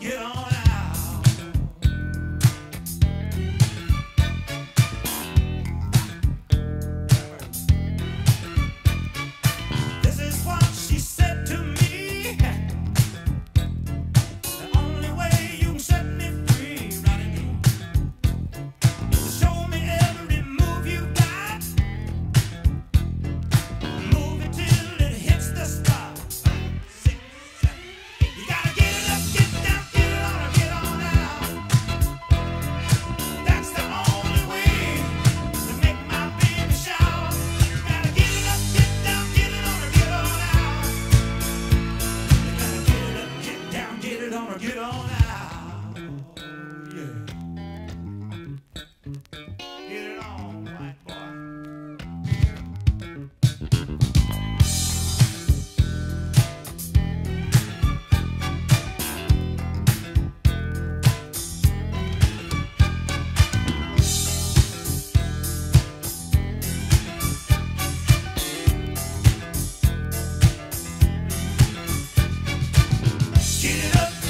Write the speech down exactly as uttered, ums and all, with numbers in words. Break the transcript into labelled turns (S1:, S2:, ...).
S1: get on out. This is what she said to me. The only way you can set me free, Ronnie, is show me every move you got. Move it till it hits the spot. Six, seven, eight. You gotta get it up, get down, get it on, or get on out. That's the only way to make my baby shout. You gotta get it up, get down, get it on, or get on out. You gotta get it up, get down, get it on, or get on out. Yeah. Get it on, white boy. Get it up.